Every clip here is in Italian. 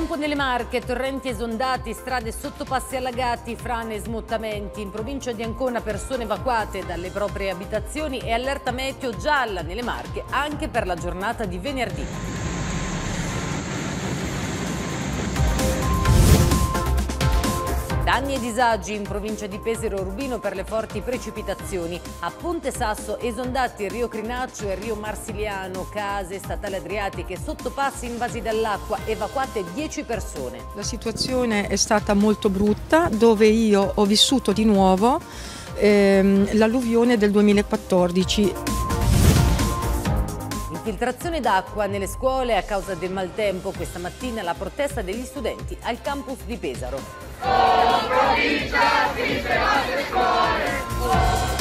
Tempo nelle Marche, torrenti esondati, strade sottopassi allagati, frane e smottamenti. In provincia di Ancona persone evacuate dalle proprie abitazioni e allerta meteo gialla nelle Marche anche per la giornata di venerdì. Danni e disagi in provincia di Pesaro Urbino per le forti precipitazioni. A Ponte Sasso esondati il Rio Crinaccio e il Rio Marsiliano, case statali adriatiche, sottopassi invasi dall'acqua, evacuate 10 persone. La situazione è stata molto brutta, dove io ho vissuto di nuovo l'alluvione del 2014. Infiltrazione d'acqua nelle scuole a causa del maltempo. Questa mattina la protesta degli studenti al campus di Pesaro. Provincia, sistemate le scuole!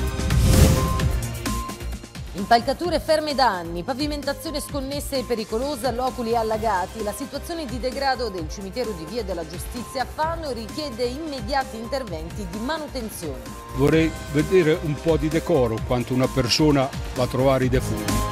Impalcature ferme da anni, pavimentazione sconnessa e pericolosa, loculi allagati. La situazione di degrado del cimitero di Via della Giustizia a Fano richiede immediati interventi di manutenzione. Vorrei vedere un po' di decoro quando una persona va a trovare i defunti.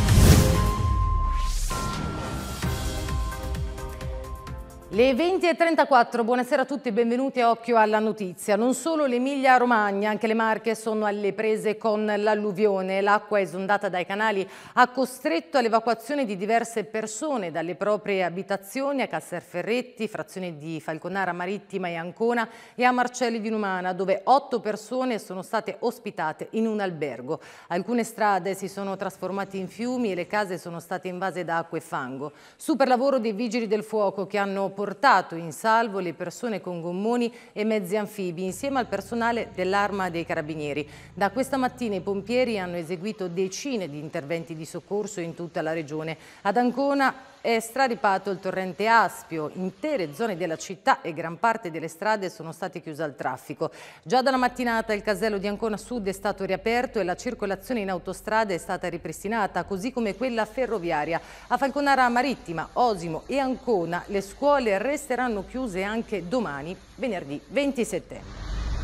Le 20:34, buonasera a tutti e benvenuti a Occhio alla Notizia. Non solo l'Emilia Romagna, anche le Marche sono alle prese con l'alluvione. L'acqua esondata dai canali ha costretto all'evacuazione di diverse persone dalle proprie abitazioni a Castelferretti, frazione di Falconara Marittima e Ancona, e a Marcelli di Numana, dove 8 persone sono state ospitate in un albergo. Alcune strade si sono trasformate in fiumi e le case sono state invase da acqua e fango. Super lavoro dei vigili del fuoco che hanno portato in salvo le persone con gommoni e mezzi anfibi insieme al personale dell'Arma dei Carabinieri. Da questa mattina i pompieri hanno eseguito decine di interventi di soccorso in tutta la regione. Ad Ancona è straripato il torrente Aspio, intere zone della città e gran parte delle strade sono state chiuse al traffico. Già dalla mattinata il casello di Ancona Sud è stato riaperto e la circolazione in autostrada è stata ripristinata, così come quella ferroviaria. A Falconara Marittima, Osimo e Ancona le scuole resteranno chiuse anche domani, venerdì 20 settembre.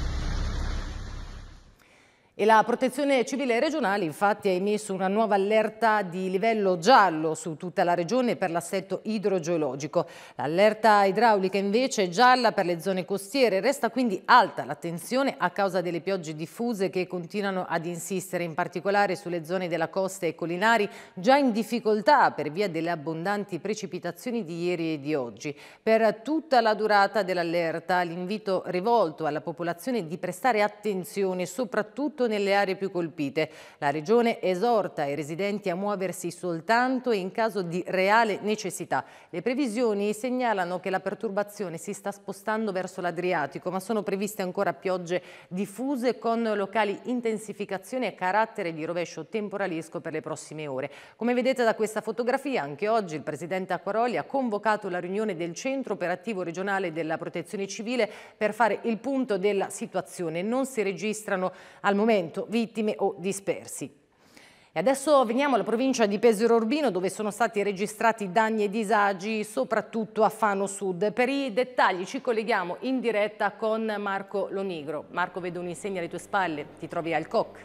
E la Protezione Civile regionale infatti ha emesso una nuova allerta di livello giallo su tutta la regione per l'assetto idrogeologico. L'allerta idraulica invece è gialla per le zone costiere. Resta quindi alta l'attenzione a causa delle piogge diffuse che continuano ad insistere, in particolare sulle zone della costa e collinari già in difficoltà per via delle abbondanti precipitazioni di ieri e di oggi. Per tutta la durata dell'allerta l'invito rivolto alla popolazione di prestare attenzione soprattutto nelle aree più colpite. La Regione esorta i residenti a muoversi soltanto in caso di reale necessità. Le previsioni segnalano che la perturbazione si sta spostando verso l'Adriatico, ma sono previste ancora piogge diffuse con locali intensificazioni a carattere di rovescio temporalisco per le prossime ore. Come vedete da questa fotografia, anche oggi il Presidente Acquaroli ha convocato la riunione del Centro Operativo Regionale della Protezione Civile per fare il punto della situazione. Non si registrano al momento vittime o dispersi. E adesso veniamo alla provincia di Pesaro Urbino, dove sono stati registrati danni e disagi soprattutto a Fano Sud. Per i dettagli ci colleghiamo in diretta con Marco Lonigro. Marco, vedo un'insegna alle tue spalle, ti trovi al COC.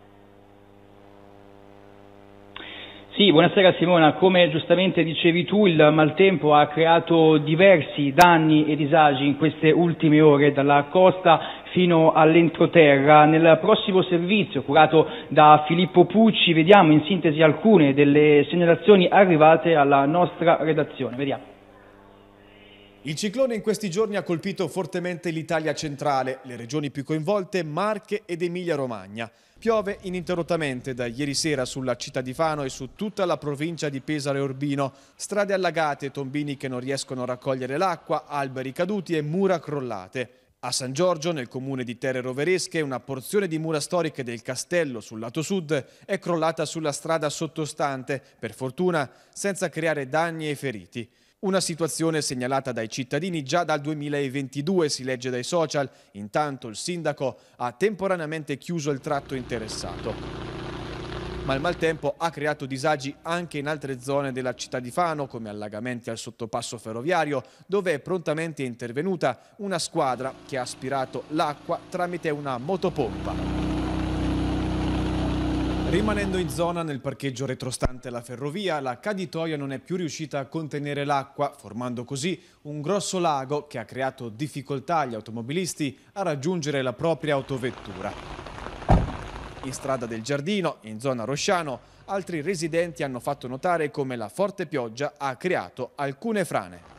Sì, buonasera Simona. Come giustamente dicevi tu, il maltempo ha creato diversi danni e disagi in queste ultime ore, dalla costa fino all'entroterra. Nel prossimo servizio curato da Filippo Pucci vediamo in sintesi alcune delle segnalazioni arrivate alla nostra redazione. Vediamo. Il ciclone in questi giorni ha colpito fortemente l'Italia centrale, le regioni più coinvolte Marche ed Emilia-Romagna. Piove ininterrottamente da ieri sera sulla città di Fano e su tutta la provincia di Pesaro e Urbino. Strade allagate, tombini che non riescono a raccogliere l'acqua, alberi caduti e mura crollate. A San Giorgio, nel comune di Terre Roveresche, una porzione di mura storiche del castello sul lato sud è crollata sulla strada sottostante, per fortuna senza creare danni e feriti. Una situazione segnalata dai cittadini già dal 2022, si legge dai social. Intanto il sindaco ha temporaneamente chiuso il tratto interessato. Ma il maltempo ha creato disagi anche in altre zone della città di Fano, come allagamenti al sottopasso ferroviario, dove è prontamente intervenuta una squadra che ha aspirato l'acqua tramite una motopompa. Rimanendo in zona nel parcheggio retrostante la ferrovia, la caditoia non è più riuscita a contenere l'acqua, formando così un grosso lago che ha creato difficoltà agli automobilisti a raggiungere la propria autovettura. In strada del Giardino, in zona Rosciano, altri residenti hanno fatto notare come la forte pioggia ha creato alcune frane.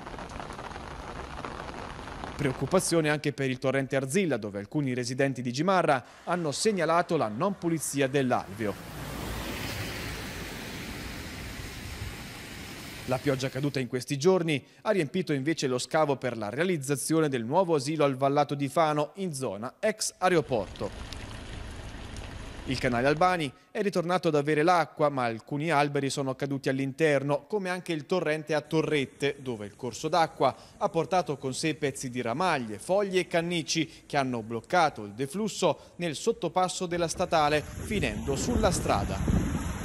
Preoccupazione anche per il torrente Arzilla, dove alcuni residenti di Gimarra hanno segnalato la non pulizia dell'alveo. La pioggia caduta in questi giorni ha riempito invece lo scavo per la realizzazione del nuovo asilo al Vallato di Fano in zona ex aeroporto. Il canale Albani è ritornato ad avere l'acqua, ma alcuni alberi sono caduti all'interno, come anche il torrente a Torrette, dove il corso d'acqua ha portato con sé pezzi di ramaglie, foglie e cannici che hanno bloccato il deflusso nel sottopasso della statale, finendo sulla strada.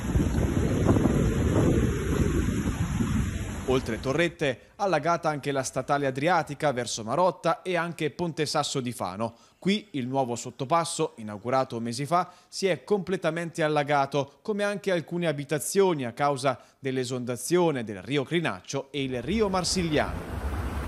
Oltre Torrette, allagata anche la statale adriatica verso Marotta e anche Ponte Sasso di Fano. Qui il nuovo sottopasso, inaugurato mesi fa, si è completamente allagato, come anche alcune abitazioni a causa dell'esondazione del Rio Crinaccio e il Rio Marsigliano.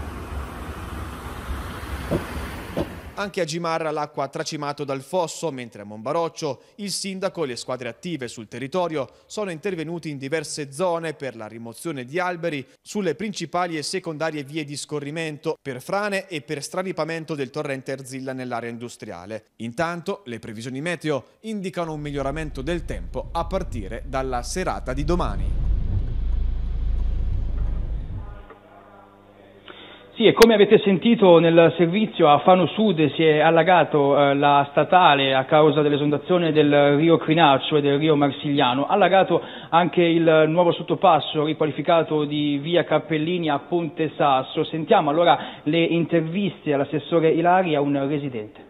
Anche a Gimarra l'acqua ha tracimato dal fosso, mentre a Monbaroccio il sindaco e le squadre attive sul territorio sono intervenuti in diverse zone per la rimozione di alberi sulle principali e secondarie vie di scorrimento, per frane e per straripamento del torrente Arzilla nell'area industriale. Intanto le previsioni meteo indicano un miglioramento del tempo a partire dalla serata di domani. Sì, e come avete sentito nel servizio a Fano Sud si è allagato la statale a causa dell'esondazione del Rio Crinaccio e del Rio Marsigliano, allagato anche il nuovo sottopasso riqualificato di via Cappellini a Ponte Sasso. Sentiamo allora le interviste all'assessore Ilari e a un residente.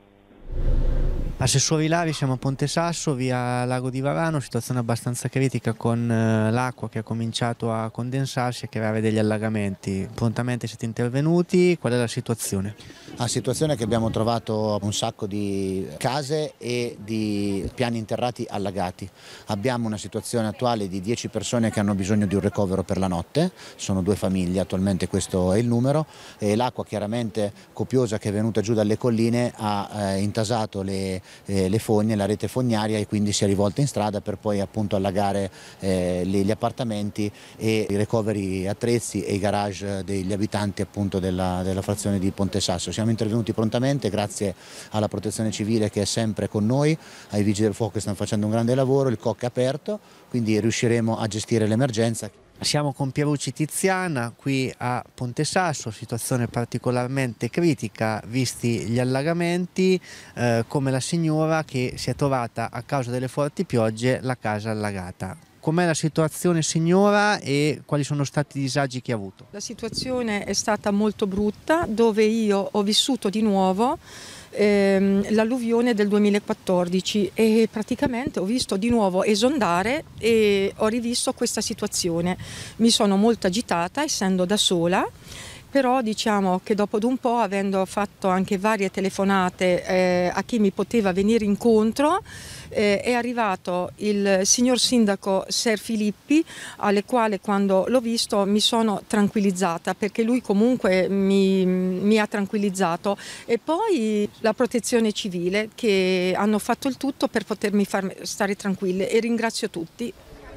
Assessore Ilari, siamo a Ponte Sasso, via Lago di Varano, situazione abbastanza critica con l'acqua che ha cominciato a condensarsi e creare degli allagamenti. Prontamente siete intervenuti, qual è la situazione? La situazione è che abbiamo trovato un sacco di case e di piani interrati allagati. Abbiamo una situazione attuale di 10 persone che hanno bisogno di un ricovero per la notte, sono 2 famiglie, attualmente questo è il numero, e l'acqua chiaramente copiosa che è venuta giù dalle colline ha intasato le fogne, la rete fognaria, e quindi si è rivolta in strada per poi appunto allagare gli appartamenti e i ricoveri attrezzi e i garage degli abitanti appunto della frazione di Ponte Sasso. Siamo intervenuti prontamente grazie alla protezione civile che è sempre con noi, ai vigili del fuoco che stanno facendo un grande lavoro, il COC è aperto, quindi riusciremo a gestire l'emergenza. Siamo con Pierucci Tiziana qui a Ponte Sasso, situazione particolarmente critica visti gli allagamenti, come la signora che si è trovata a causa delle forti piogge la casa allagata. Com'è la situazione signora e quali sono stati i disagi che ha avuto? La situazione è stata molto brutta, dove io ho vissuto di nuovo l'alluvione del 2014 e praticamente ho visto di nuovo esondare e ho rivisto questa situazione. Mi sono molto agitata essendo da sola, però diciamo che dopo un po', avendo fatto anche varie telefonate a chi mi poteva venire incontro, è arrivato il signor sindaco Ser Filippi, alle quale quando l'ho visto mi sono tranquillizzata, perché lui comunque mi ha tranquillizzato, e poi la protezione civile che hanno fatto il tutto per potermi far stare tranquille, e ringrazio tutti.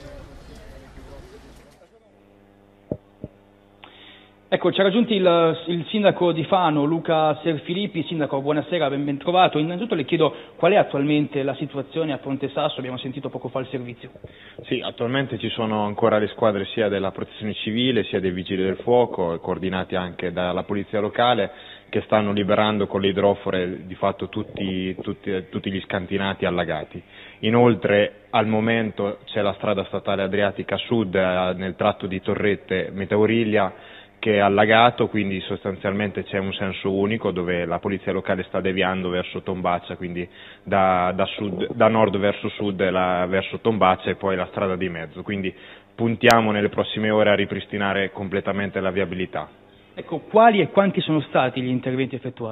Ecco, ci ha raggiunti il sindaco di Fano, Luca Ser Filippi. Sindaco, buonasera, ben trovato. Innanzitutto le chiedo qual è attualmente la situazione a Ponte Sasso, abbiamo sentito poco fa il servizio. Sì, attualmente ci sono ancora le squadre sia della protezione civile sia dei vigili del fuoco, coordinati anche dalla polizia locale, che stanno liberando con le idrofore di fatto tutti gli scantinati allagati. Inoltre al momento c'è la strada statale adriatica sud nel tratto di Torrette Metauriglia che è allagato, quindi sostanzialmente c'è un senso unico dove la polizia locale sta deviando verso Tombaccia, quindi da nord verso sud verso Tombaccia, e poi la strada di mezzo, quindi puntiamo nelle prossime ore a ripristinare completamente la viabilità. Ecco, quali e quanti sono stati gli interventi effettuati?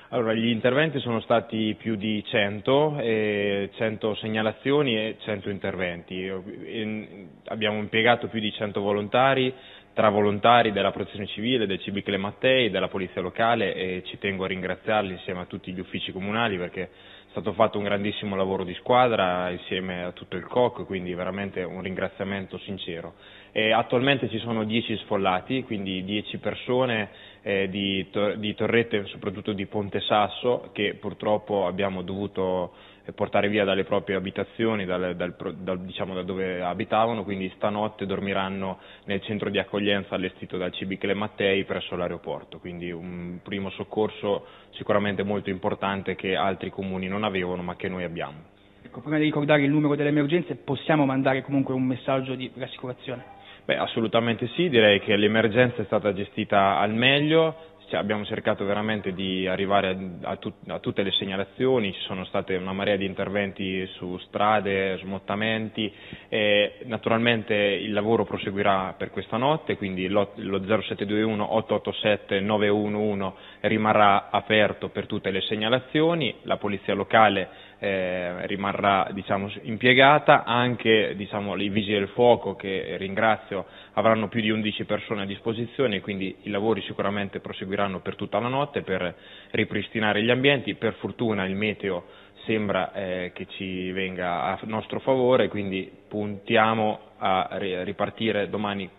Allora, gli interventi sono stati più di 100, 100 segnalazioni e 100 interventi. Abbiamo impiegato più di 100 volontari, tra volontari della Protezione Civile, del CB Mattei, della Polizia Locale, e ci tengo a ringraziarli insieme a tutti gli uffici comunali perché è stato fatto un grandissimo lavoro di squadra insieme a tutto il COC, quindi veramente un ringraziamento sincero. Attualmente ci sono 10 sfollati, quindi 10 persone di Torrette, soprattutto di Ponte Sasso, che purtroppo abbiamo dovuto portare via dalle proprie abitazioni, diciamo da dove abitavano, quindi stanotte dormiranno nel centro di accoglienza allestito dal CB Mattei presso l'aeroporto, quindi un primo soccorso sicuramente molto importante che altri comuni non avevano ma che noi abbiamo. Ecco, prima di ricordare il numero delle emergenze, possiamo mandare comunque un messaggio di rassicurazione? Beh, assolutamente sì, direi che l'emergenza è stata gestita al meglio. Abbiamo cercato veramente di arrivare a tutte le segnalazioni, ci sono state una marea di interventi su strade, smottamenti, e naturalmente il lavoro proseguirà per questa notte, quindi lo 0721 887 911 rimarrà aperto per tutte le segnalazioni, la polizia locale rimarrà impiegata, anche i vigili del fuoco, che ringrazio, avranno più di 11 persone a disposizione, quindi i lavori sicuramente proseguiranno per tutta la notte per ripristinare gli ambienti. Per fortuna il meteo sembra che ci venga a nostro favore, quindi puntiamo a ripartire domani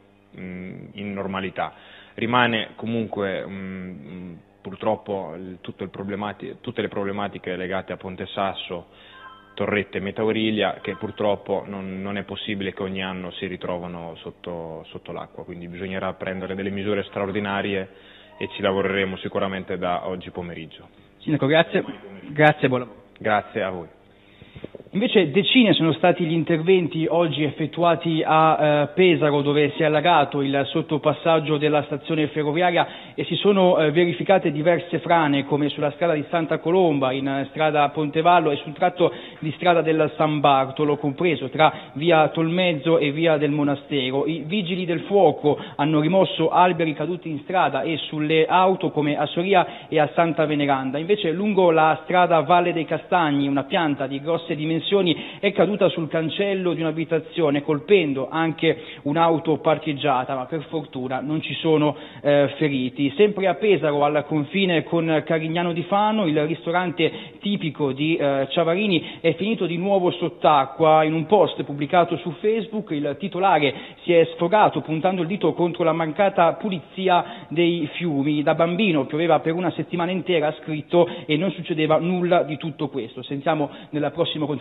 in normalità. Rimane comunque purtroppo tutte le problematiche legate a Ponte Sasso, Torrette e Metauriglia, che purtroppo non è possibile che ogni anno si ritrovano sotto l'acqua, quindi bisognerà prendere delle misure straordinarie e ci lavoreremo sicuramente da oggi pomeriggio. Sindaco, grazie e buon lavoro. Grazie a voi. Invece decine sono stati gli interventi oggi effettuati a Pesaro, dove si è allagato il sottopassaggio della stazione ferroviaria e si sono verificate diverse frane, come sulla strada di Santa Colomba, in strada Pontevallo e sul tratto di strada del San Bartolo, compreso tra via Tolmezzo e via del Monastero. I vigili del fuoco hanno rimosso alberi caduti in strada e sulle auto, come a Soria e a Santa Veneranda. Invece lungo la strada Valle dei Castagni una pianta di grosse dimensioni è caduta sul cancello di un'abitazione, colpendo anche un'auto parcheggiata, ma per fortuna non ci sono feriti. Sempre a Pesaro, al confine con Carignano di Fano, il ristorante tipico di Ciavarini è finito di nuovo sott'acqua. In un post pubblicato su Facebook il titolare si è sfogato puntando il dito contro la mancata pulizia dei fiumi. Da bambino pioveva per una settimana intera, ha scritto, e non succedeva nulla di tutto questo. Sentiamo nel prossimo contributo.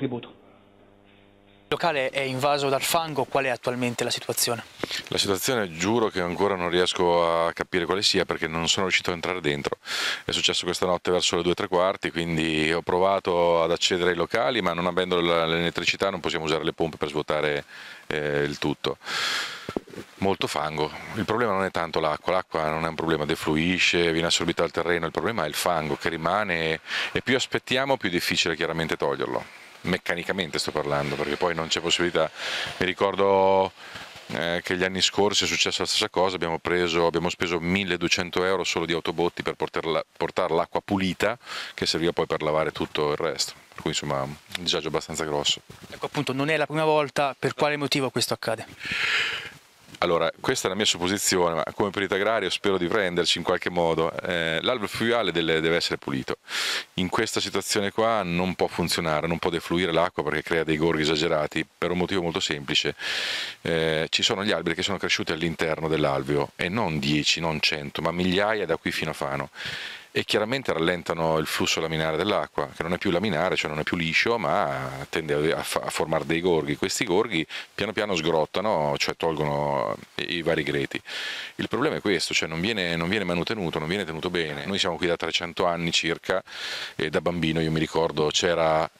Il locale è invaso dal fango, qual è attualmente la situazione? La situazione, giuro che ancora non riesco a capire quale sia, perché non sono riuscito a entrare dentro. È successo questa notte verso le 2:15, quindi ho provato ad accedere ai locali, ma non avendo l'elettricità non possiamo usare le pompe per svuotare il tutto. Molto fango. Il problema non è tanto l'acqua non è un problema, defluisce, viene assorbita dal terreno, il problema è il fango che rimane, e più aspettiamo più è difficile chiaramente toglierlo. Meccanicamente sto parlando, perché poi non c'è possibilità. Mi ricordo che gli anni scorsi è successa la stessa cosa, abbiamo speso 1.200 euro solo di autobotti per portare l'acqua pulita, che serviva poi per lavare tutto il resto, per cui insomma un disagio abbastanza grosso. Ecco, appunto, non è la prima volta. Per quale motivo questo accade? Allora, questa è la mia supposizione, ma come perito agrario spero di prenderci in qualche modo. L'alveo fluviale deve essere pulito. In questa situazione qua non può funzionare, non può defluire l'acqua perché crea dei gorghi esagerati, per un motivo molto semplice. Ci sono gli alberi che sono cresciuti all'interno dell'alveo, e non 10, non 100, ma migliaia da qui fino a Fano. E chiaramente rallentano il flusso laminare dell'acqua, che non è più laminare, cioè non è più liscio, ma tende a formare dei gorghi. Questi gorghi piano piano sgrottano, cioè tolgono i vari greti. Il problema è questo, cioè non viene manutenuto, non viene tenuto bene. Noi siamo qui da 300 anni circa, e da bambino io mi ricordo c'era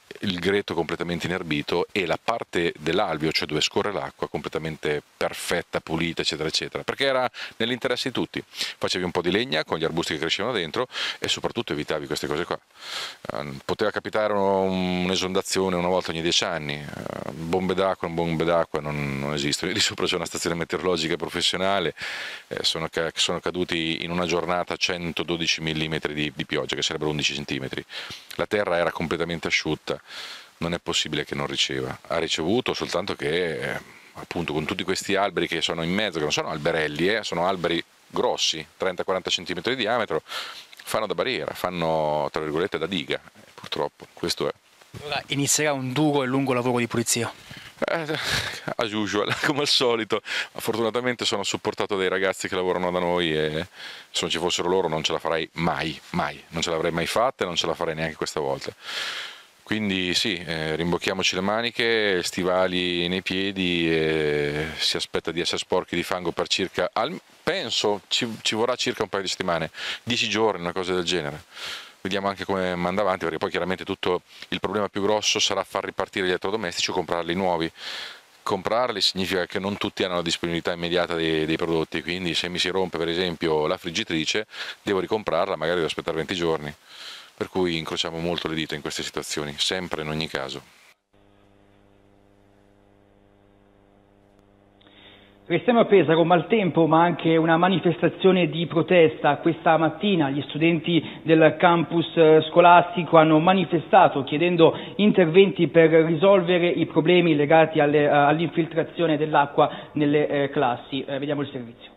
il greto completamente inerbito e la parte dell'alveo, cioè dove scorre l'acqua, completamente perfetta, pulita, eccetera, eccetera, perché era nell'interesse di tutti. Facevi un po' di legna con gli arbusti che crescevano dentro e soprattutto evitavi queste cose qua. Poteva capitare un'esondazione una volta ogni 10 anni, bombe d'acqua non esistono. Lì sopra c'è una stazione meteorologica professionale, sono caduti in una giornata 112 mm di pioggia, che sarebbero 11 cm. La terra era completamente asciutta, non è possibile che non riceva. Ha ricevuto soltanto che appunto con tutti questi alberi che sono in mezzo, che non sono alberelli, sono alberi grossi, 30-40 cm di diametro, fanno da barriera, fanno tra virgolette da diga, purtroppo questo è. Ora inizierà un duro e lungo lavoro di pulizia. As usual, come al solito. Fortunatamente sono supportato dai ragazzi che lavorano da noi e se non ci fossero loro non ce la farei mai, non ce l'avrei mai fatta e non ce la farei neanche questa volta. Quindi sì, rimbocchiamoci le maniche, stivali nei piedi e si aspetta di essere sporchi di fango per circa, penso ci vorrà circa un paio di settimane, 10 giorni, una cosa del genere. Vediamo anche come manda avanti, perché poi chiaramente tutto il problema più grosso sarà far ripartire gli elettrodomestici o comprarli nuovi. Comprarli significa che non tutti hanno la disponibilità immediata dei prodotti, quindi se mi si rompe per esempio la friggitrice devo ricomprarla, magari devo aspettare 20 giorni. Per cui incrociamo molto le dita in queste situazioni, sempre in ogni caso. Restiamo a Pesaro, maltempo ma anche una manifestazione di protesta. Questa mattina gli studenti del campus scolastico hanno manifestato chiedendo interventi per risolvere i problemi legati all'infiltrazione dell'acqua nelle classi. Vediamo il servizio.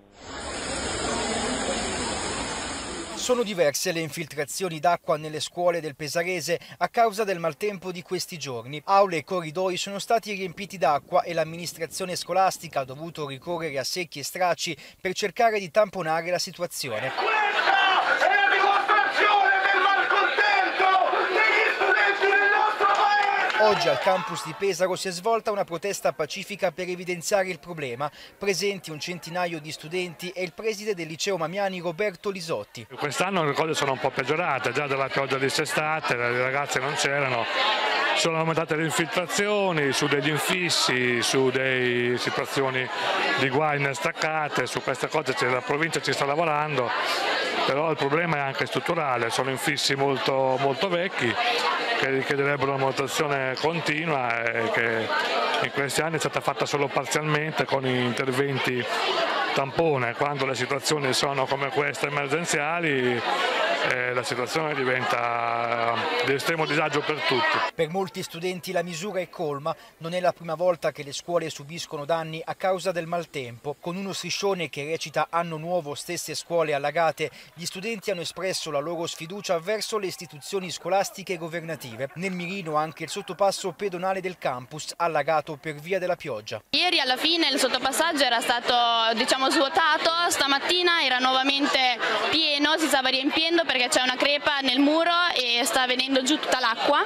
Sono diverse le infiltrazioni d'acqua nelle scuole del pesarese a causa del maltempo di questi giorni. Aule e corridoi sono stati riempiti d'acqua e l'amministrazione scolastica ha dovuto ricorrere a secchi e stracci per cercare di tamponare la situazione. Questa è la dimostrazione del malcontento degli studenti del nostro paese! Oggi al campus di Pesaro si è svolta una protesta pacifica per evidenziare il problema. Presenti un centinaio di studenti e il preside del liceo Mamiani Roberto Lisotti. Quest'anno le cose sono un po' peggiorate, già dalla pioggia di quest'estate, le ragazze non c'erano, sono aumentate le infiltrazioni su degli infissi, su delle situazioni di guaine staccate, su queste cose la provincia ci sta lavorando, però il problema è anche strutturale, sono infissi molto vecchi che richiederebbero una manutenzione continua e che in questi anni è stata fatta solo parzialmente con interventi tampone. Quando le situazioni sono come queste emergenziali la situazione diventa di estremo disagio per tutti. Per molti studenti la misura è colma, non è la prima volta che le scuole subiscono danni a causa del maltempo. Con uno striscione che recita "Anno nuovo, stesse scuole allagate", gli studenti hanno espresso la loro sfiducia verso le istituzioni scolastiche e governative. Nel mirino anche il sottopasso pedonale del campus, allagato per via della pioggia. Ieri alla fine il sottopassaggio era stato svuotato, stamattina era nuovamente pieno, si stava riempiendo perché c'è una crepa nel muro e sta venendo giù tutta l'acqua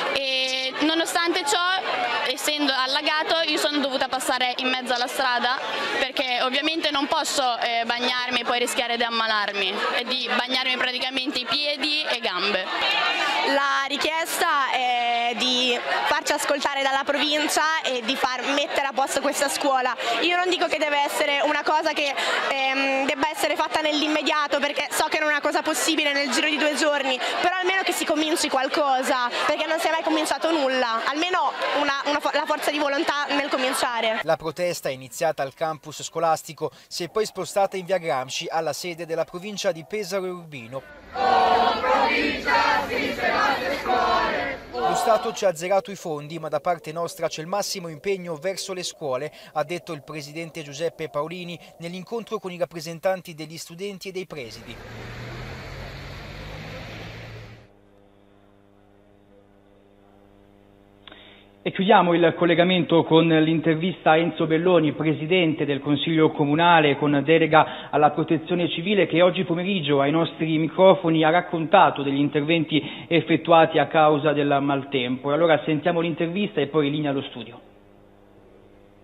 e nonostante ciò, essendo allagato, io sono dovuta passare in mezzo alla strada perché ovviamente non posso bagnarmi e poi rischiare di ammalarmi e di bagnarmi praticamente i piedi e gambe. La richiesta è di farci ascoltare dalla provincia e di far mettere a posto questa scuola. Io non dico che deve essere una cosa che debba essere fatta nell'immediato perché so che non è una cosa possibile nel giro di 2 giorni, però almeno che si cominci qualcosa perché non si è mai cominciato nulla, almeno la forza di volontà nel cominciare. La protesta è iniziata al campus scolastico, si è poi spostata in via Gramsci alla sede della provincia di Pesaro e Urbino. Lo Stato ci ha azzerato i fondi, ma da parte nostra c'è il massimo impegno verso le scuole, ha detto il presidente Giuseppe Paolini nell'incontro con i rappresentanti degli studenti e dei presidi. E chiudiamo il collegamento con l'intervista a Enzo Belloni, presidente del Consiglio Comunale con delega alla protezione civile, che oggi pomeriggio ai nostri microfoni ha raccontato degli interventi effettuati a causa del maltempo. E allora sentiamo l'intervista e poi linea allo studio.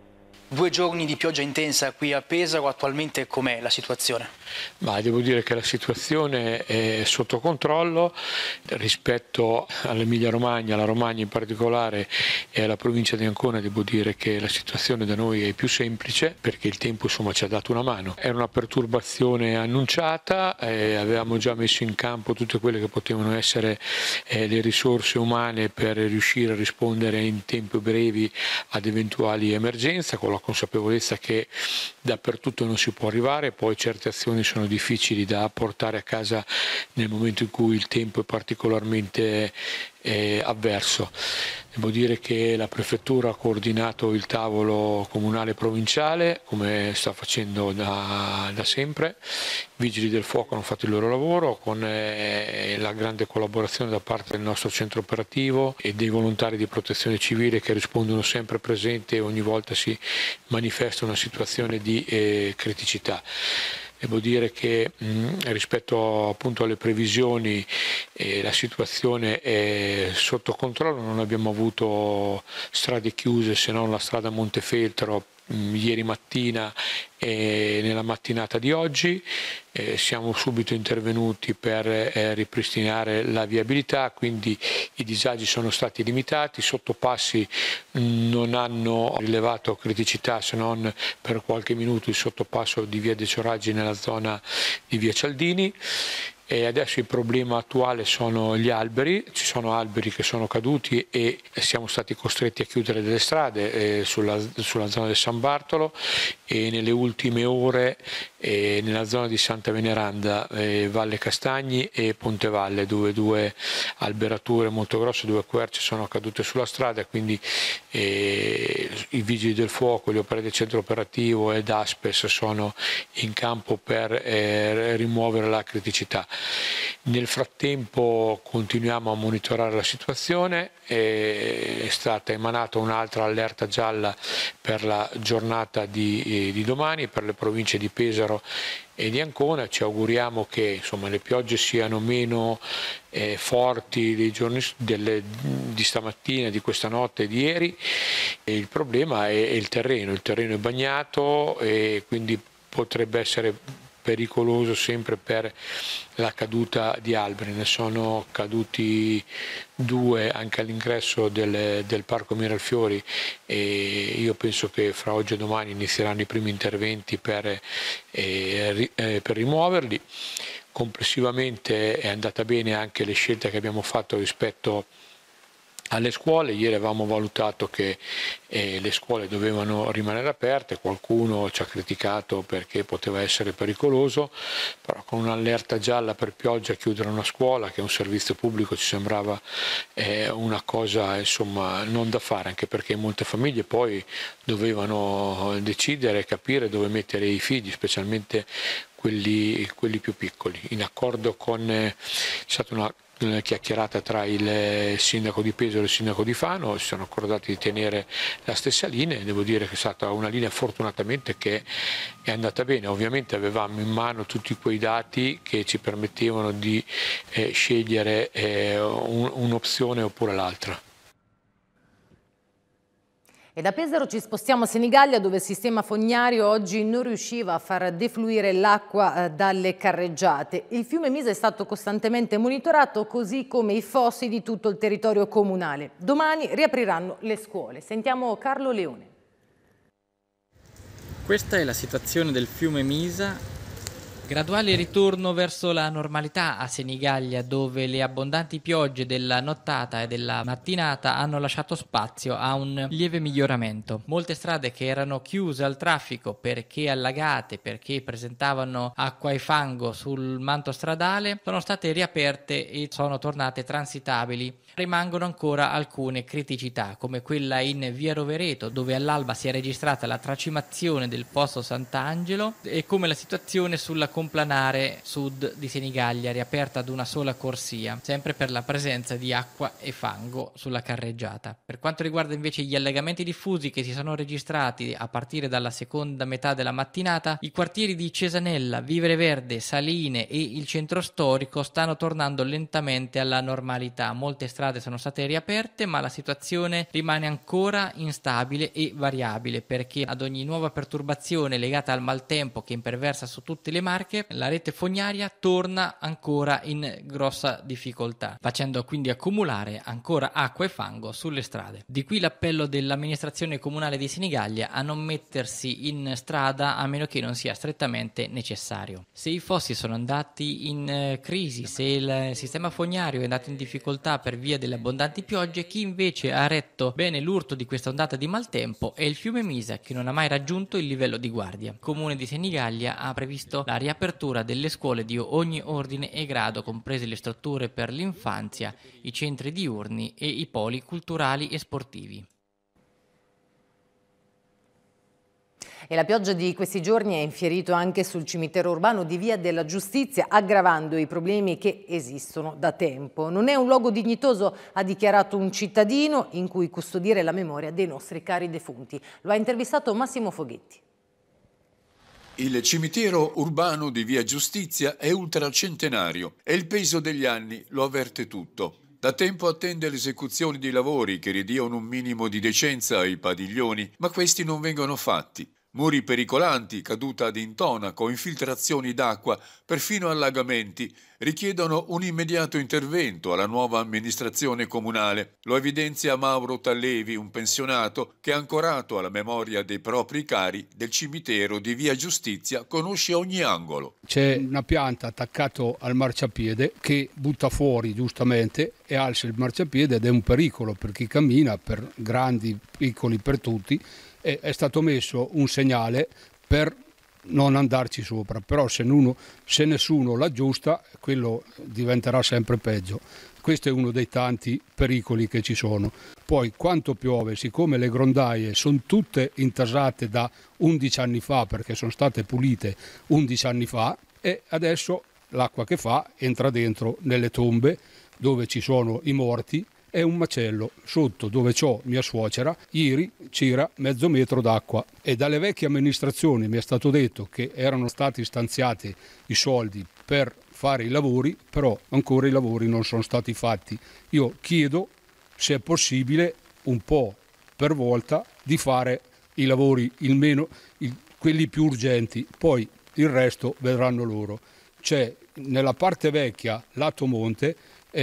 2 giorni di pioggia intensa qui a Pesaro, attualmente com'è la situazione? Ma devo dire che la situazione è sotto controllo rispetto all'Emilia Romagna, alla Romagna in particolare e alla provincia di Ancona. Devo dire che la situazione da noi è più semplice perché il tempo insomma ci ha dato una mano. Era una perturbazione annunciata, avevamo già messo in campo tutte quelle che potevano essere le risorse umane per riuscire a rispondere in tempi brevi ad eventuali emergenze, con la consapevolezza che dappertutto non si può arrivare, poi certe azioni sono difficili da portare a casa nel momento in cui il tempo è particolarmente avverso. Devo dire che la Prefettura ha coordinato il tavolo comunale provinciale, come sta facendo da sempre. I Vigili del Fuoco hanno fatto il loro lavoro con la grande collaborazione da parte del nostro centro operativo e dei volontari di protezione civile che rispondono sempre presenti e ogni volta si manifesta una situazione di criticità. Devo dire che rispetto appunto alle previsioni la situazione è sotto controllo, non abbiamo avuto strade chiuse se non la strada Montefeltro ieri mattina e nella mattinata di oggi. Siamo subito intervenuti per ripristinare la viabilità, quindi i disagi sono stati limitati, i sottopassi non hanno rilevato criticità se non per qualche minuto il sottopasso di via De Cioraggi nella zona di via Cialdini. E adesso il problema attuale sono gli alberi, ci sono alberi che sono caduti e siamo stati costretti a chiudere delle strade sulla zona del San Bartolo e nelle ultime ore nella zona di Santa Veneranda, Valle Castagni e Pontevalle, dove 2 alberature molto grosse, 2 querce sono cadute sulla strada, quindi i Vigili del Fuoco, gli operai del centro operativo ed Aspes sono in campo per rimuovere la criticità. Nel frattempo continuiamo a monitorare la situazione, è stata emanata un'altra allerta gialla per la giornata di domani per le province di Pesaro e di Ancona. Ci auguriamo che insomma, le piogge siano meno forti dei giorni di stamattina, di questa notte e di ieri. E il problema è il terreno è bagnato e quindi potrebbe essere pericoloso sempre per la caduta di alberi. Ne sono caduti 2 anche all'ingresso del Parco Miralfiori e io penso che fra oggi e domani inizieranno i primi interventi per rimuoverli. Complessivamente è andata bene anche le scelte che abbiamo fatto rispetto alle scuole. Ieri avevamo valutato che le scuole dovevano rimanere aperte, qualcuno ci ha criticato perché poteva essere pericoloso, però con un'allerta gialla per pioggia chiudere una scuola, che è un servizio pubblico, ci sembrava una cosa insomma non da fare, anche perché molte famiglie poi dovevano decidere e capire dove mettere i figli, specialmente quelli più piccoli. In accordo con c'è stata una chiacchierata tra il sindaco di Pesaro e il sindaco di Fano, si sono accordati di tenere la stessa linea e devo dire che è stata una linea fortunatamente che è andata bene. Ovviamente avevamo in mano tutti quei dati che ci permettevano di scegliere un'opzione oppure l'altra. E da Pesaro ci spostiamo a Senigallia, dove il sistema fognario oggi non riusciva a far defluire l'acqua dalle carreggiate. Il fiume Misa è stato costantemente monitorato, così come i fossi di tutto il territorio comunale. Domani riapriranno le scuole. Sentiamo Carlo Leone. Questa è la situazione del fiume Misa. Graduale ritorno verso la normalità a Senigallia, dove le abbondanti piogge della nottata e della mattinata hanno lasciato spazio a un lieve miglioramento. Molte strade che erano chiuse al traffico perché allagate, perché presentavano acqua e fango sul manto stradale, sono state riaperte e sono tornate transitabili. Rimangono ancora alcune criticità, come quella in via Rovereto, dove all'alba si è registrata la tracimazione del posto Sant'Angelo, e come la situazione sulla complanare sud di Senigallia, riaperta ad una sola corsia, sempre per la presenza di acqua e fango sulla carreggiata. Per quanto riguarda invece gli allagamenti diffusi che si sono registrati a partire dalla seconda metà della mattinata, i quartieri di Cesanella, Vivere Verde, Saline e il centro storico stanno tornando lentamente alla normalità. Molte strade sono state riaperte, ma la situazione rimane ancora instabile e variabile, perché ad ogni nuova perturbazione legata al maltempo che imperversa su tutte le Marche, la rete fognaria torna ancora in grossa difficoltà, facendo quindi accumulare ancora acqua e fango sulle strade. Di qui l'appello dell'amministrazione comunale di Senigallia a non mettersi in strada a meno che non sia strettamente necessario. Se i fossi sono andati in crisi, se il sistema fognario è andato in difficoltà per via delle abbondanti piogge, chi invece ha retto bene l'urto di questa ondata di maltempo è il fiume Misa, che non ha mai raggiunto il livello di guardia. Il comune di Senigallia ha previsto la riapertura delle scuole di ogni ordine e grado, comprese le strutture per l'infanzia, i centri diurni e i poli culturali e sportivi. E la pioggia di questi giorni ha infierito anche sul cimitero urbano di Via della Giustizia, aggravando i problemi che esistono da tempo. Non è un luogo dignitoso, ha dichiarato un cittadino, in cui custodire la memoria dei nostri cari defunti. Lo ha intervistato Massimo Foghetti. Il cimitero urbano di Via Giustizia è ultracentenario e il peso degli anni lo avverte tutto. Da tempo attende l'esecuzione di lavori che ridiano un minimo di decenza ai padiglioni, ma questi non vengono fatti. Muri pericolanti, caduta ad intonaco, infiltrazioni d'acqua, perfino allagamenti, richiedono un immediato intervento alla nuova amministrazione comunale. Lo evidenzia Mauro Tallevi, un pensionato che, ancorato alla memoria dei propri cari del cimitero di Via Giustizia, conosce ogni angolo. C'è una pianta attaccata al marciapiede che butta fuori giustamente e alza il marciapiede ed è un pericolo per chi cammina, per grandi, piccoli, per tutti. È stato messo un segnale per non andarci sopra, però se nessuno l'aggiusta, quello diventerà sempre peggio. Questo è uno dei tanti pericoli che ci sono. Poi quanto piove, siccome le grondaie sono tutte intasate da 11 anni fa, perché sono state pulite 11 anni fa, e adesso l'acqua che fa entra dentro nelle tombe dove ci sono i morti. È un macello sotto dove c'ho mia suocera, ieri c'era mezzo metro d'acqua e dalle vecchie amministrazioni mi è stato detto che erano stati stanziati i soldi per fare i lavori, però ancora i lavori non sono stati fatti. Io chiedo se è possibile un po' per volta di fare i lavori quelli più urgenti, poi il resto vedranno loro. C'è nella parte vecchia, lato monte,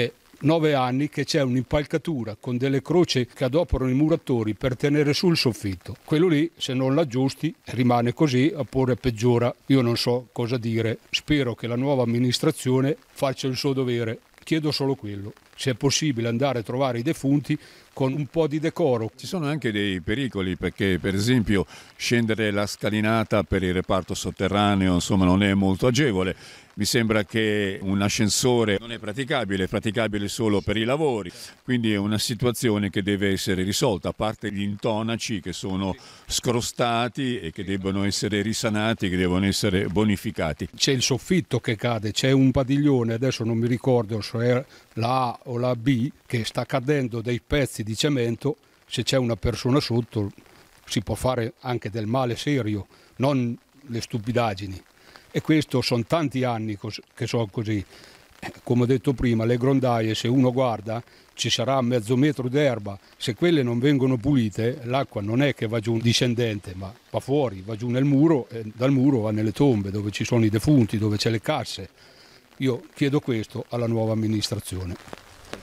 9 anni che c'è un'impalcatura con delle croci che adoperano i muratori per tenere sul soffitto. Quello lì, se non l'aggiusti, rimane così oppure peggiora. Io non so cosa dire. Spero che la nuova amministrazione faccia il suo dovere. Chiedo solo quello. Se è possibile andare a trovare i defunti con un po' di decoro. Ci sono anche dei pericoli perché, per esempio, scendere la scalinata per il reparto sotterraneo non è molto agevole. Mi sembra che un ascensore non è praticabile solo per i lavori, quindi è una situazione che deve essere risolta, a parte gli intonaci che sono scrostati e che debbono essere risanati, che devono essere bonificati. C'è il soffitto che cade, c'è un padiglione, adesso non mi ricordo se è la A o la B, che sta cadendo dei pezzi di cemento. Se c'è una persona sotto si può fare anche del male serio, non le stupidaggini. E questo sono tanti anni che sono così. Come ho detto prima, le grondaie, se uno guarda, ci sarà mezzo metro d'erba. Se quelle non vengono pulite, l'acqua non è che va giù discendente, ma va fuori, va giù nel muro e dal muro va nelle tombe dove ci sono i defunti, dove c'è le casse. Io chiedo questo alla nuova amministrazione.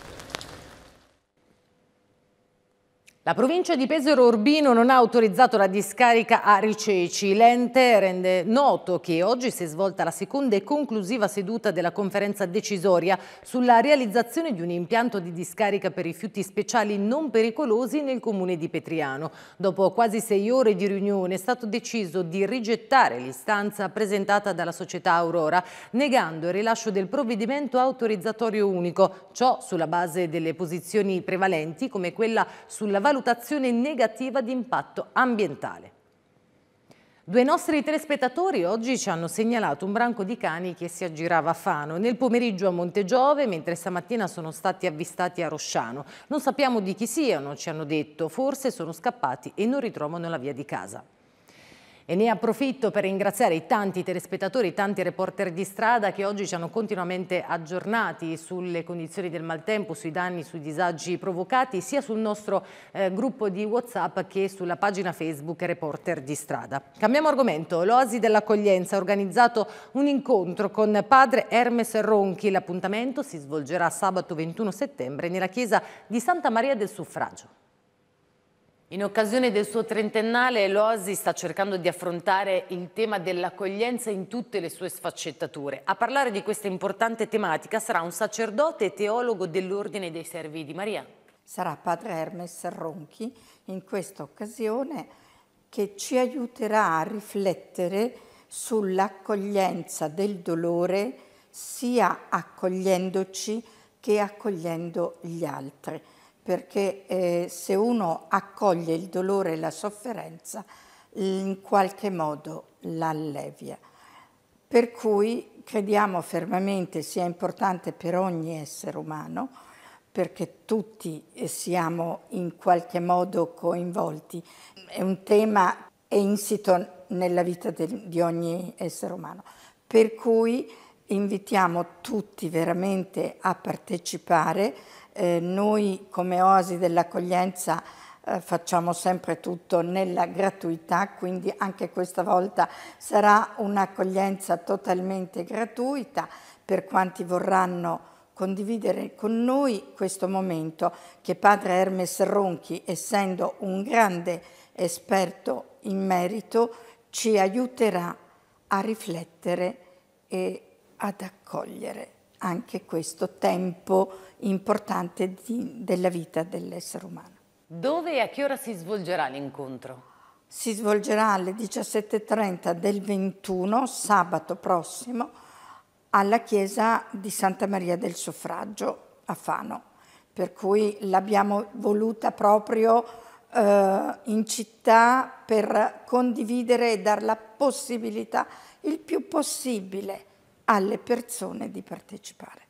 La provincia di Pesaro Urbino non ha autorizzato la discarica a Riceci. L'ente rende noto che oggi si è svolta la seconda e conclusiva seduta della conferenza decisoria sulla realizzazione di un impianto di discarica per rifiuti speciali non pericolosi nel comune di Petriano. Dopo quasi 6 ore di riunione è stato deciso di rigettare l'istanza presentata dalla società Aurora, negando il rilascio del provvedimento autorizzatorio unico, ciò sulla base delle posizioni prevalenti come quella sulla valutazione negativa di impatto ambientale. Due nostri telespettatori oggi ci hanno segnalato un branco di cani che si aggirava a Fano, nel pomeriggio a Montegiove, mentre stamattina sono stati avvistati a Rosciano. Non sappiamo di chi siano, ci hanno detto, forse sono scappati e non ritrovano la via di casa. E ne approfitto per ringraziare i tanti telespettatori, i tanti reporter di strada che oggi ci hanno continuamente aggiornati sulle condizioni del maltempo, sui danni, sui disagi provocati, sia sul nostro gruppo di WhatsApp che sulla pagina Facebook Reporter di Strada. Cambiamo argomento. L'Oasi dell'Accoglienza ha organizzato un incontro con padre Hermes Ronchi. L'appuntamento si svolgerà sabato 21 settembre nella chiesa di Santa Maria del Suffragio. In occasione del suo trentennale, l'Oasi sta cercando di affrontare il tema dell'accoglienza in tutte le sue sfaccettature. A parlare di questa importante tematica sarà un sacerdote e teologo dell'Ordine dei Servi di Maria. Sarà padre Hermes Ronchi in questa occasione che ci aiuterà a riflettere sull'accoglienza del dolore, sia accogliendoci che accogliendo gli altri. Perché se uno accoglie il dolore e la sofferenza, in qualche modo la allevia. Per cui crediamo fermamente sia importante per ogni essere umano, perché tutti siamo in qualche modo coinvolti. È un tema insito nella vita di ogni essere umano. Per cui invitiamo tutti veramente a partecipare. Noi come Oasi dell'Accoglienza facciamo sempre tutto nella gratuità, quindi anche questa volta sarà un'accoglienza totalmente gratuita per quanti vorranno condividere con noi questo momento che padre Hermes Ronchi, essendo un grande esperto in merito, ci aiuterà a riflettere e ad accogliere anche questo tempo importante della vita dell'essere umano. Dove e a che ora si svolgerà l'incontro? Si svolgerà alle 17:30 del 21, sabato prossimo, alla chiesa di Santa Maria del Suffragio a Fano. Per cui l'abbiamo voluta proprio in città per condividere e dare la possibilità, il più possibile, alle persone di partecipare.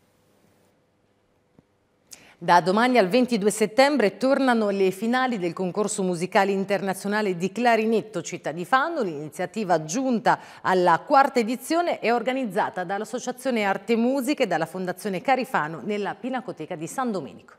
Da domani al 22 settembre tornano le finali del concorso musicale internazionale di clarinetto Città di Fano. L'iniziativa, giunta alla quarta edizione, è organizzata dall'Associazione Arte e Musica e dalla Fondazione Carifano nella Pinacoteca di San Domenico.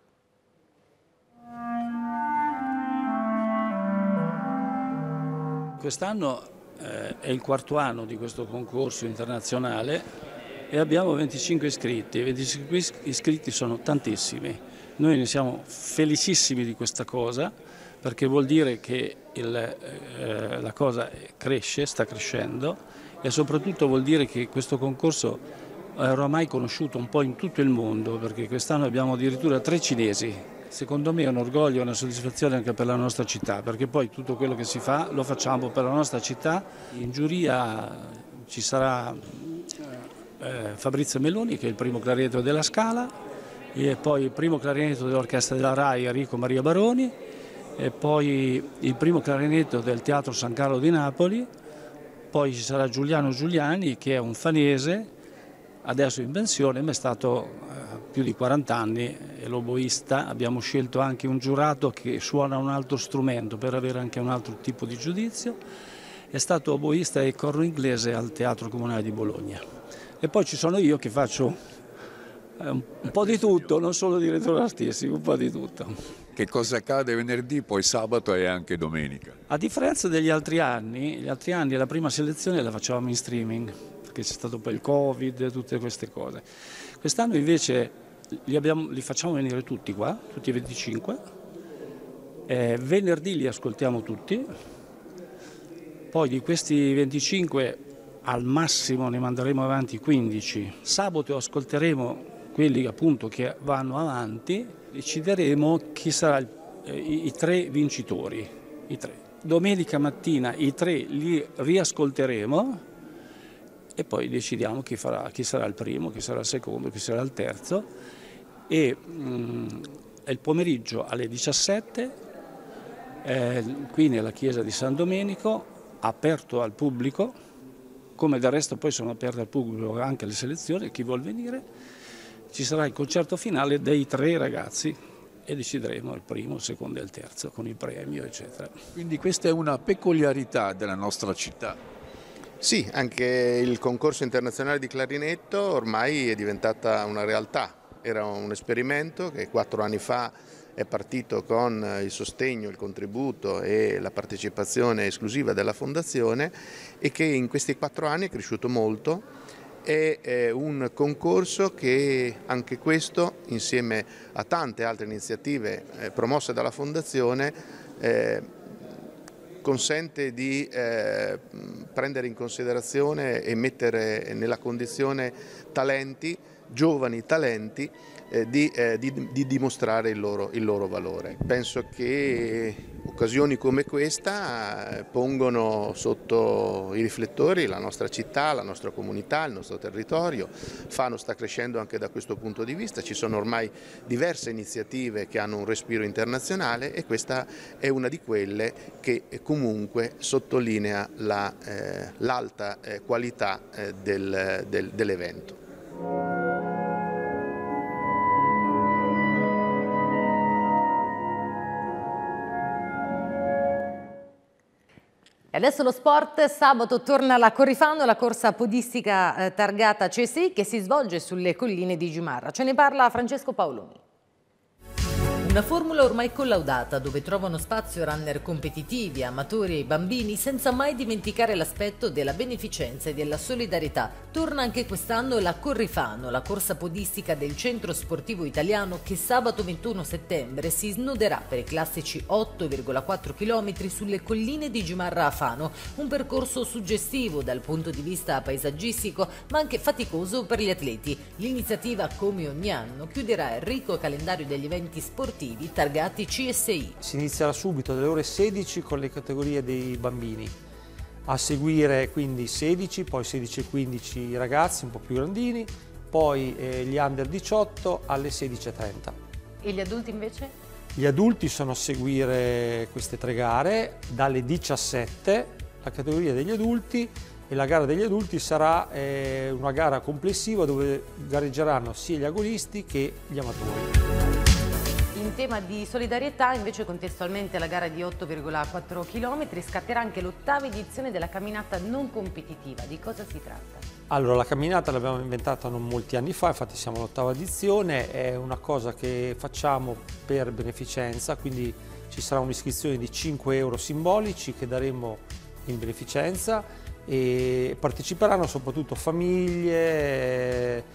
Quest'anno è il quarto anno di questo concorso internazionale e abbiamo 25 iscritti. 25 iscritti sono tantissimi. Noi ne siamo felicissimi di questa cosa, perché vuol dire che la cosa cresce, sta crescendo, e soprattutto vuol dire che questo concorso è oramai conosciuto un po' in tutto il mondo, perché quest'anno abbiamo addirittura 3 cinesi. Secondo me è un orgoglio e una soddisfazione anche per la nostra città, perché poi tutto quello che si fa lo facciamo per la nostra città. In giuria ci sarà Fabrizio Meloni, che è il primo clarinetto della Scala, e poi il primo clarinetto dell'orchestra della RAI Enrico Maria Baroni, e poi il primo clarinetto del Teatro San Carlo di Napoli. Poi ci sarà Giuliano Giuliani, che è un fanese, adesso in pensione, ma è stato più di 40 anni, è l'oboista. Abbiamo scelto anche un giurato che suona un altro strumento per avere anche un altro tipo di giudizio. È stato oboista e corno inglese al Teatro Comunale di Bologna. E poi ci sono io che faccio un po' di tutto, non solo direttore artistico, un po' di tutto. Che cosa accade venerdì, poi sabato e anche domenica? A differenza degli altri anni la prima selezione la facevamo in streaming, perché c'è stato poi il Covid e tutte queste cose. Quest'anno invece li facciamo venire tutti qua, tutti e 25. Venerdì li ascoltiamo tutti. Poi di questi 25 al massimo ne manderemo avanti 15. Sabato ascolteremo quelli appunto che vanno avanti, decideremo chi sarà i 3 vincitori. I 3. Domenica mattina i 3 li riascolteremo e poi decidiamo chi sarà il primo, chi sarà il secondo, chi sarà il terzo. E il pomeriggio alle 17 qui nella chiesa di San Domenico aperto al pubblico, come del resto poi sono aperte al pubblico anche le selezioni, chi vuol venire. Ci sarà il concerto finale dei 3 ragazzi e decideremo il primo, il secondo e il terzo con il premio, eccetera. Quindi questa è una peculiarità della nostra città. Sì, anche il concorso internazionale di clarinetto ormai è diventata una realtà. Era un esperimento che 4 anni fa è partito con il sostegno, il contributo e la partecipazione esclusiva della Fondazione e che in questi 4 anni è cresciuto molto. È un concorso che anche questo, insieme a tante altre iniziative promosse dalla Fondazione, consente di prendere in considerazione e mettere nella condizione talenti, giovani talenti, di dimostrare il loro valore. Penso che occasioni come questa pongono sotto i riflettori la nostra città, la nostra comunità, il nostro territorio. Fano sta crescendo anche da questo punto di vista, ci sono ormai diverse iniziative che hanno un respiro internazionale e questa è una di quelle che comunque sottolinea l'alta qualità dell'evento. E adesso lo sport. Sabato torna la Corrifano, la corsa podistica targata CSI che si svolge sulle colline di Giumarra. Ce ne parla Francesco Paoloni. Una formula ormai collaudata dove trovano spazio runner competitivi, amatori e bambini, senza mai dimenticare l'aspetto della beneficenza e della solidarietà. Torna anche quest'anno la Corrifano, la corsa podistica del Centro Sportivo Italiano che sabato 21 settembre si snoderà per i classici 8,4 km sulle colline di Giumarra a Fano, un percorso suggestivo dal punto di vista paesaggistico ma anche faticoso per gli atleti. L'iniziativa, come ogni anno, chiuderà il ricco calendario degli eventi sportivi targati CSI. Si inizierà subito alle ore 16 con le categorie dei bambini, a seguire quindi 16, poi 16 e 15 i ragazzi un po' più grandini, poi gli under 18 alle 16:30. E gli adulti invece? Gli adulti sono a seguire queste 3 gare, dalle 17 la categoria degli adulti, e la gara degli adulti sarà una gara complessiva dove gareggeranno sia gli agonisti che gli amatori. In tema di solidarietà, invece, contestualmente alla gara di 8,4 km scatterà anche l'8ª edizione della camminata non competitiva. Di cosa si tratta? Allora, la camminata l'abbiamo inventata non molti anni fa, infatti siamo all'8ª edizione, è una cosa che facciamo per beneficenza, quindi ci sarà un'iscrizione di 5 euro simbolici che daremo in beneficenza e parteciperanno soprattutto famiglie,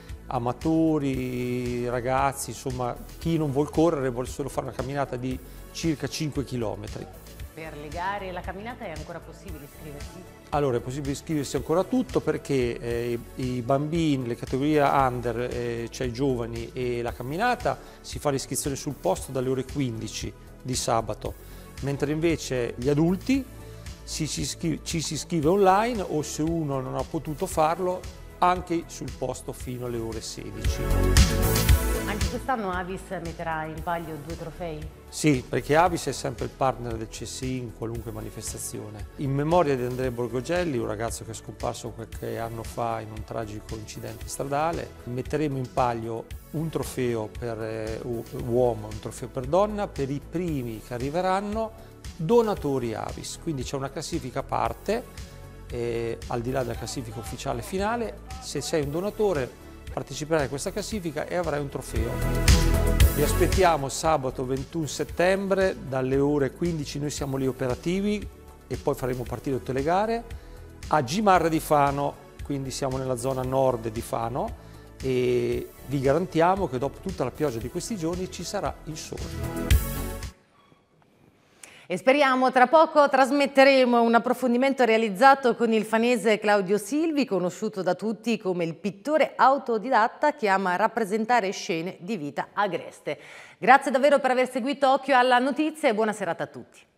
amatori, ragazzi, insomma chi non vuol correre, vuole solo fare una camminata di circa 5 km. Per le gare e la camminata è ancora possibile iscriversi? Allora è possibile iscriversi ancora a tutto perché i bambini, le categorie under, cioè i giovani e la camminata si fa l'iscrizione sul posto dalle ore 15 di sabato, mentre invece gli adulti ci si iscrive online o se uno non ha potuto farlo anche sul posto fino alle ore 16. Anche quest'anno Avis metterà in palio 2 trofei? Sì, perché Avis è sempre il partner del CSI in qualunque manifestazione. In memoria di Andrea Borgogelli, un ragazzo che è scomparso qualche anno fa in un tragico incidente stradale, metteremo in palio un trofeo per uomo e un trofeo per donna per i primi che arriveranno donatori Avis. Quindi c'è una classifica a parte. Al di là della classifica ufficiale finale, se sei un donatore parteciperai a questa classifica e avrai un trofeo. Vi aspettiamo sabato 21 settembre dalle ore 15, noi siamo lì operativi e poi faremo partire tutte le gare a Gimarra di Fano, quindi siamo nella zona nord di Fano e vi garantiamo che dopo tutta la pioggia di questi giorni ci sarà il sole. E speriamo tra poco trasmetteremo un approfondimento realizzato con il fanese Claudio Silvi, conosciuto da tutti come il pittore autodidatta che ama rappresentare scene di vita agreste. Grazie davvero per aver seguito Occhio alla Notizia e buona serata a tutti.